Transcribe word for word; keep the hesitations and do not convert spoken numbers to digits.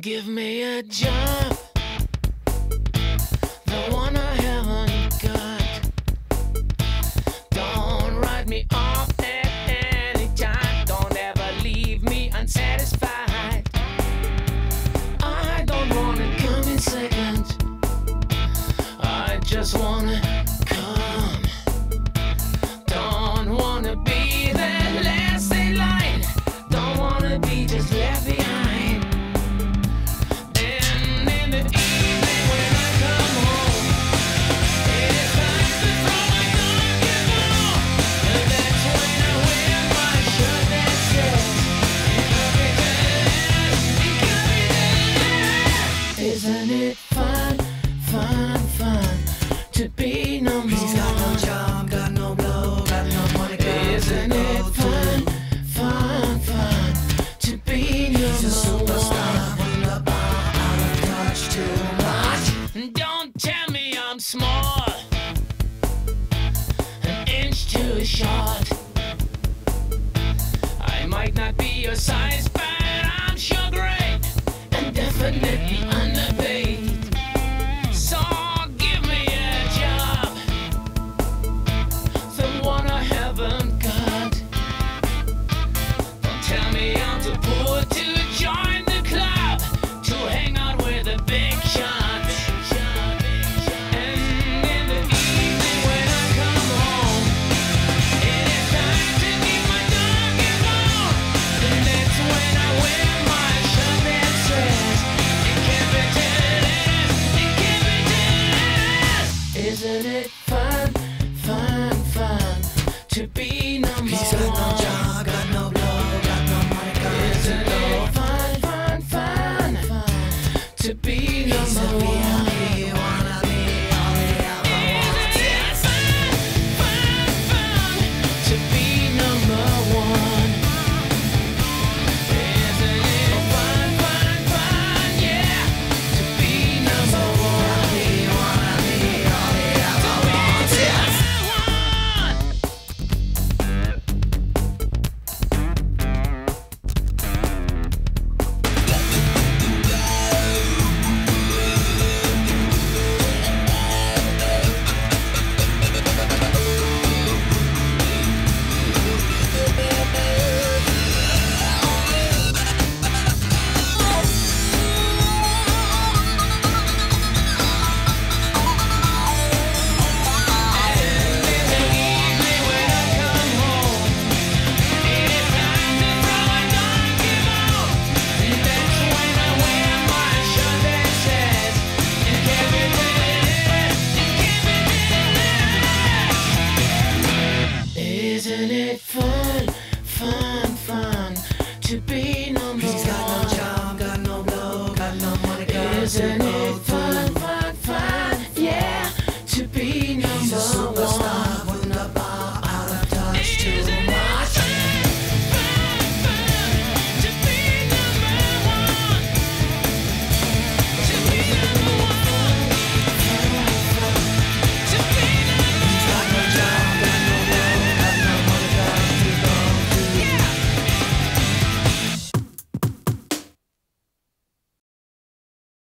give me a job, the one I haven't got. Don't write me off at any time. Don't ever leave me unsatisfied. I don't wanna come in second, I just wanna come. Don't wanna be that last in line. Don't wanna be just left behind. And in the evening when I come home, it is time to throw my darkest ball. And that's when I wear my shirt that says, isn't it fun, fun, fun to be number He's got no one? job, got no blow, got no money, got Isn't no it fun, fun, fun to be He's a number superstar, one? from the bar, out of touch too much. Don't tell me I'm small, an inch too short. I might not be your size, but I'm sure great and definitely underpaid. So give me a job, the one I haven't got. Don't tell me I'm too poor to join the club, to hang out with the big shots. And in the evening when I come home, it is time to keep my darkest on. And that's when I wear my shirt that says, it can't be jealous, it can't be jealous. Isn't it fun, fun, fun to be number He's got no one? job, got no blow, got no money, got Isn't no it fun, fun, fun, fun to be He's a number V I one? P, wanna be all he ever wants. Isn't it fun, fun, fun to be number one? Isn't it fun, fun, fun, yeah, to be number one? He wanna be all he ever wants. Yes. Isn't it fun, fun, fun to be number He's got no one? job, got no blow, got no money, got Isn't it